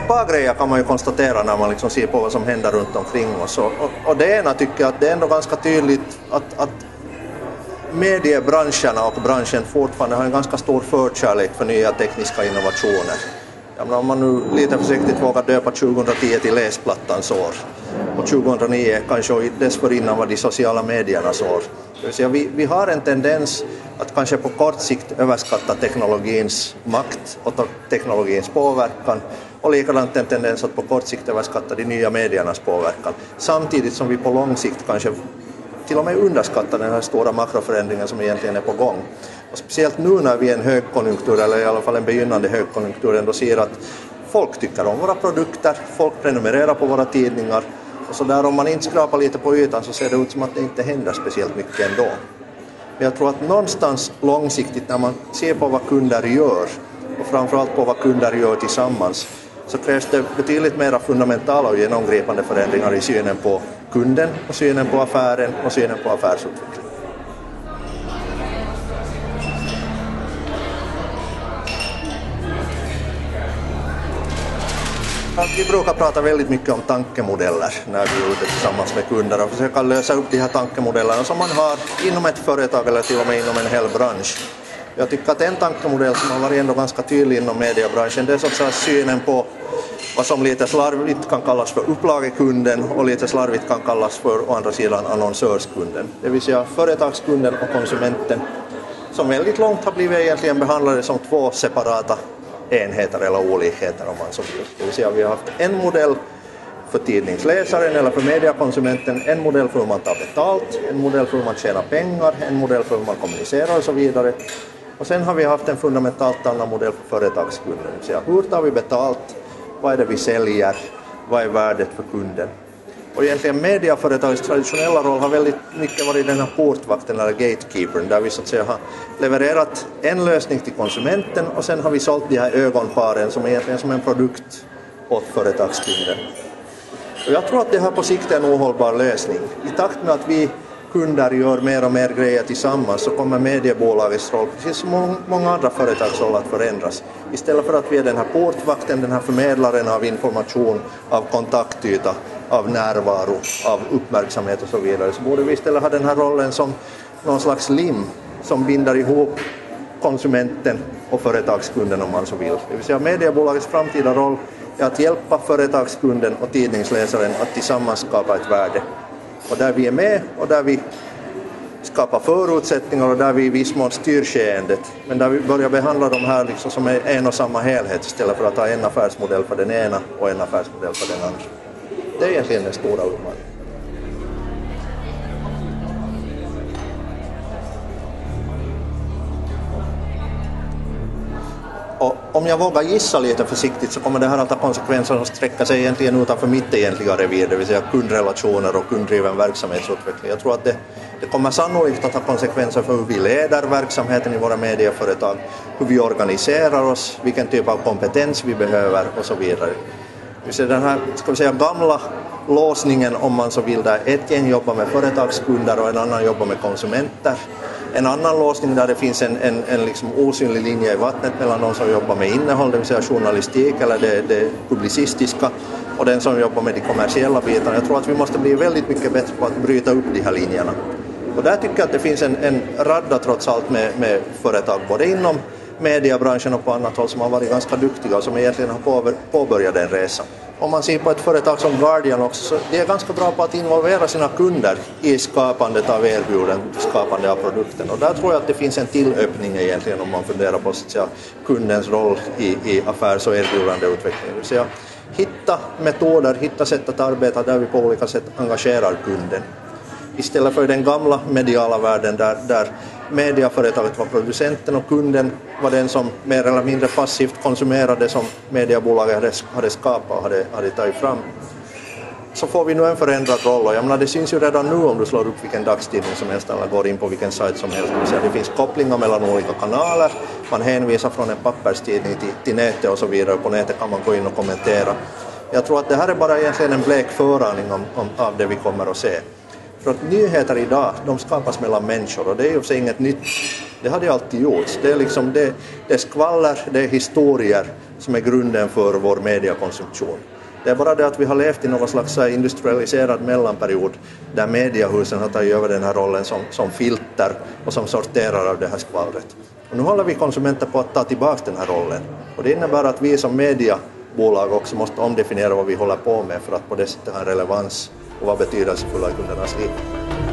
ett par grejer kan man ju konstatera när man liksom ser på vad som händer runt omkring oss. Och det ena tycker jag att det är ändå ganska tydligt att mediebranscherna och branschen fortfarande har en ganska stor förkärlek för nya tekniska innovationer. Om man nu lite försiktigt vågar döpa 2010 till läsplattans år och 2009 kanske dessförinnan var de sociala mediernas år. Det vill säga vi har en tendens att kanske på kort sikt överskatta teknologins makt och teknologins påverkan och likadant en tendens att på kort sikt överskatta de nya mediernas påverkan. Samtidigt som vi på lång sikt kanske till och med underskattar den här stora makroförändringen som egentligen är på gång. Och speciellt nu när vi är en högkonjunktur, eller i alla fall en begynnande högkonjunktur, ändå ser att folk tycker om våra produkter, folk prenumererar på våra tidningar. Och så där om man inte skrapar lite på ytan så ser det ut som att det inte händer speciellt mycket ändå. Men jag tror att någonstans långsiktigt när man ser på vad kunder gör och framförallt på vad kunder gör tillsammans så krävs det betydligt mer fundamentala och genomgripande förändringar i synen på kunden och synen på affären och synen på affärsutveckling. Vi brukar prata väldigt mycket om tankemodeller när vi är ute tillsammans med kunder och försöka lösa upp de här tankemodellerna som man har inom ett företag eller till och med inom en hel bransch. Jag tycker att en tankemodell som har varit ändå ganska tydlig inom mediebranschen det är så att säga synen på vad som lite slarvigt kan kallas för upplagekunden och lite slarvigt kan kallas för å andra sidan annonsörskunden. Det vill säga företagskunden och konsumenten som väldigt långt har blivit egentligen behandlade som två separata enheter eller olikheter om man så vill. Det vill säga vi har haft en modell för tidningsläsaren eller för mediekonsumenten, en modell för hur man tar betalt, en modell för hur man tjänar pengar, en modell för hur man kommunicerar och så vidare. Och sen har vi haft en fundamentalt annan modell för företagskunden. Det vill säga hur tar vi betalt, vad är det vi säljer, vad är värdet för kunden. Och egentligen mediaföretagets traditionella roll har väldigt mycket varit den här portvakten eller gatekeepern där vi så att säga har levererat en lösning till konsumenten och sen har vi sålt de här ögonparen som egentligen som en produkt åt företagskunden. Och jag tror att det här på sikt är en ohållbar lösning. I takt med att vi kunder gör mer och mer grejer tillsammans så kommer mediebolagets roll, precis som många andra företags roll, att förändras. Istället för att vi är den här portvakten, den här förmedlaren av information, av kontaktyta, av närvaro, av uppmärksamhet och så vidare, så borde vi istället ha den här rollen som någon slags lim som binder ihop konsumenten och företagskunden om man så vill. Det vill säga mediebolagets framtida roll är att hjälpa företagskunden och tidningsläsaren att tillsammans skapa ett värde. Och där vi är med och där vi skapar förutsättningar och där vi i viss mån styr skeendet. Men där vi börjar behandla de här liksom som en och samma helhet istället för att ha en affärsmodell för den ena och en affärsmodell för den andra. Det är egentligen den stora utmaningen. Och om jag vågar gissa lite försiktigt så kommer det här att ha konsekvenser som sträcker sig egentligen utanför mitt egentliga revir, det vill säga kundrelationer och kunddriven verksamhetsutveckling. Jag tror att det kommer sannolikt att ha konsekvenser för hur vi leder verksamheten i våra medieföretag, hur vi organiserar oss, vilken typ av kompetens vi behöver och så vidare. Den här ska vi säga, gamla låsningen om man så vill där ett gäng jobbar med företagskunder och en annan jobbar med konsumenter. En annan låsning där det finns en liksom osynlig linje i vattnet mellan de som jobbar med innehåll, det vill säga journalistik eller det publicistiska och den som jobbar med de kommersiella bitarna. Jag tror att vi måste bli väldigt mycket bättre på att bryta upp de här linjerna. Och där tycker jag att det finns en radda trots allt med företag både inom mediebranschen och på annat håll som har varit ganska duktiga och som egentligen har påbörjat den resan. Om man ser på ett företag som Guardian också, så det är ganska bra på att involvera sina kunder i skapandet av erbjuden, skapande av produkten. Och där tror jag att det finns en tillöppning egentligen om man funderar på så att säga, kundens roll i affärs- och erbjudandeutvecklingen. Det vill säga hitta metoder, hitta sätt att arbeta där vi på olika sätt engagerar kunden. Istället för den gamla mediala världen där mediaföretaget var producenten och kunden var den som mer eller mindre passivt konsumerade som mediebolaget hade skapat och hade tagit fram. Så får vi nu en förändrad roll och jag menar, det syns ju redan nu om du slår upp vilken dagstidning som helst eller går in på vilken sajt som helst. Det finns kopplingar mellan olika kanaler, man hänvisar från en papperstidning till nätet och så vidare. På nätet kan man gå in och kommentera. Jag tror att det här är bara egentligen en blek föraning av det vi kommer att se. För att nyheter idag, de skapas mellan människor och det är ju så inget nytt. Det har det alltid gjorts. Det är liksom det är skvaller, det är historier som är grunden för vår mediekonsumtion. Det är bara det att vi har levt i någon slags industrialiserad mellanperiod där mediehusen har tagit över den här rollen som filter och som sorterar av det här skvallret. Och nu håller vi konsumenter på att ta tillbaka den här rollen. Och det innebär att vi som mediebolag också måste omdefiniera vad vi håller på med för att på det sättet ha en relevans och vara betydelsefulla i kundernas liv.